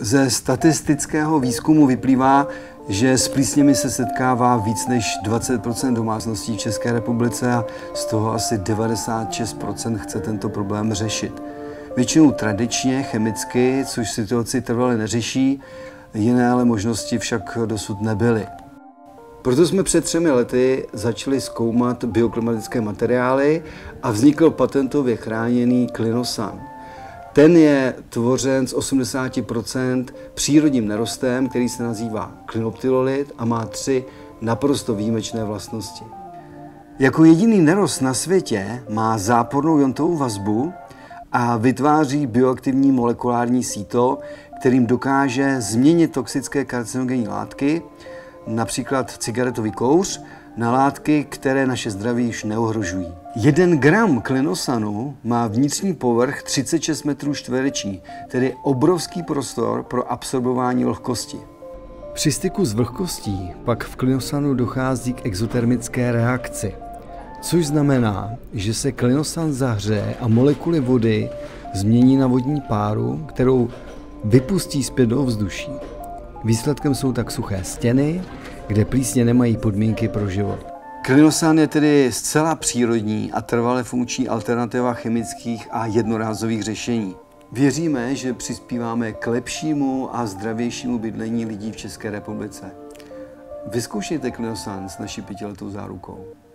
Ze statistického výzkumu vyplývá, že s plísněmi se setkává víc než 20% domácností v České republice a z toho asi 96% chce tento problém řešit. Většinou tradičně, chemicky, což situaci trvale neřeší, jiné ale možnosti však dosud nebyly. Proto jsme před 3 lety začali zkoumat bioklimatické materiály a vznikl patentově chráněný klinosan. Ten je tvořen z 80% přírodním nerostem, který se nazývá klinoptyrolit a má 3 naprosto výjimečné vlastnosti. Jako jediný nerost na světě má zápornou iontovou vazbu a vytváří bioaktivní molekulární síto, kterým dokáže změnit toxické karcinogenní látky, například cigaretový kouř, na látky, které naše zdraví již neohrožují. 1 gram klinosanu má vnitřní povrch 36 metrů čtverečních, tedy obrovský prostor pro absorbování vlhkosti. Při styku s vlhkostí pak v klinosanu dochází k exotermické reakci, což znamená, že se klinosan zahřeje a molekuly vody změní na vodní páru, kterou vypustí zpět do ovzduší. Výsledkem jsou tak suché stěny, kde plísně nemají podmínky pro život. Klinosan je tedy zcela přírodní a trvale funkční alternativa chemických a jednorázových řešení. Věříme, že přispíváme k lepšímu a zdravějšímu bydlení lidí v České republice. Vyzkoušejte klinosan s naší 5letou zárukou.